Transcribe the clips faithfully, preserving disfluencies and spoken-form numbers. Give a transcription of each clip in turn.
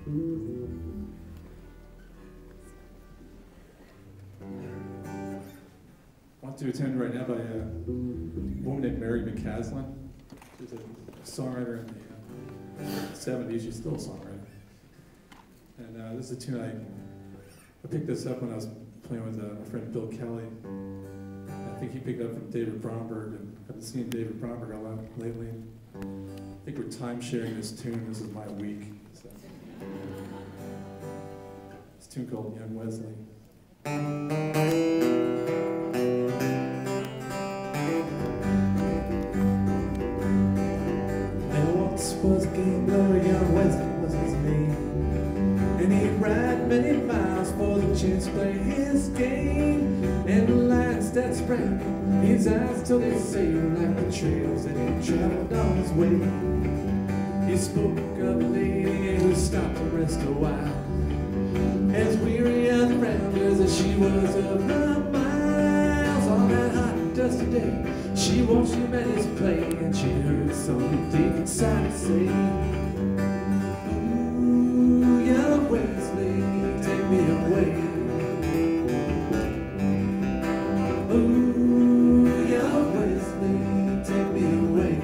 Want to attend right now by a woman named Mary McCaslin. She's a songwriter in the uh, seventies. She's still a songwriter. And uh, this is a tune I, I picked this up when I was playing with uh, my friend Bill Kelly. I think he picked it up from David Bromberg, and I've been seeing David Bromberg a lot lately. I think we're time sharing this tune. This is my week. So. This tune called Young Wesley. There once was a gambler, young Wesley was his name, and he'd ride many miles for the chance to play his game. And the lights that sprang his eyes till they sailed like the trails that he traveled on his way. He spoke of a lady who stopped to rest a while, as weary as the ramblers as she was of the miles. On that hot and dusty day, she watched him at his play, and she heard something deep inside her say, "Ooh, young Wesley, take me away. Ooh, young Wesley, take me away."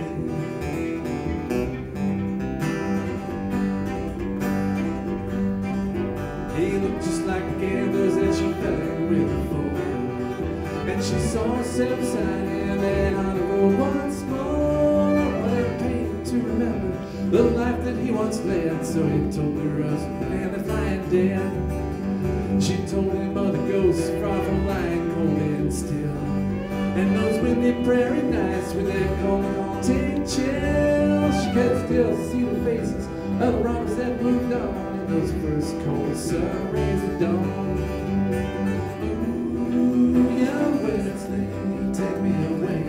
He looked just like the gamblers that she fell in with before, and she saw herself beside him and on the road once more. But it pained to remember the life that he once led, so he told her husband and the flying dead. She told him of the ghosts far from lying cold and still, and those windy prairie nights with their cold and haunting chill. She could still see the faces of the robbers that moved on in those first cold sun rays at dawn. Ooh, young Wesley, take me away.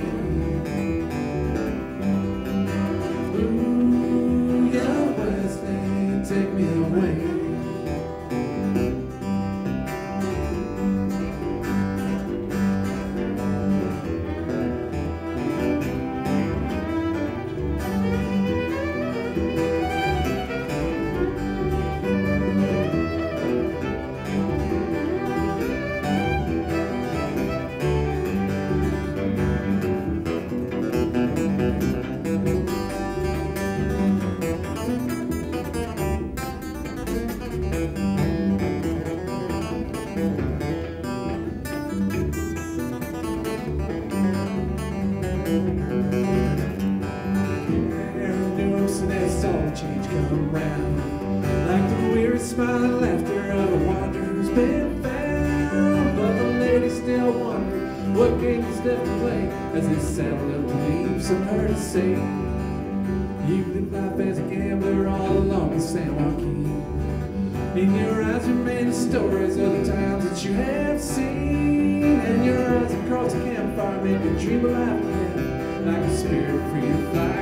Ooh, young Wesley, take me away. As they saddled up to leave some her to say, "You live life as a gambler all along the San Joaquin. In your eyes remain the stories of the times that you have seen, and your eyes across the campfire make you dream of life again, like a spirit free to fly